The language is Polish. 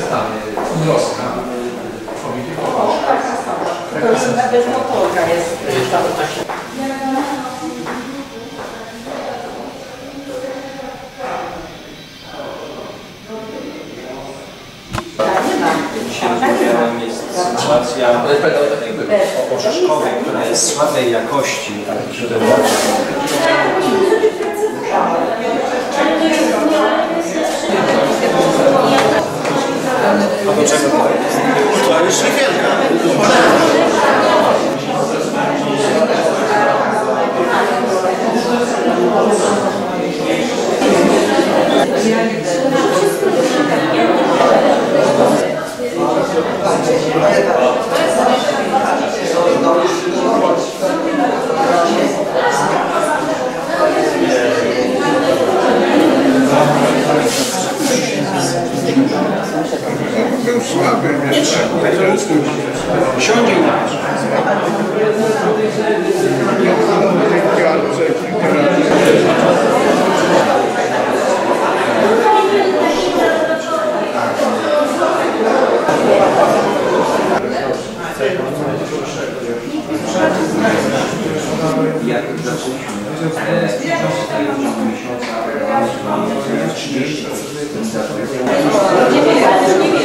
Wioska. O, taka sama. To już nawet motorka jest tam. Jest sytuacja orzeszkowej, która jest słabej jakości. A do czego to jest? To jest szlifierka. Był słaby, nie Siądzie na Jak zaczęliśmy miesiąca, 30,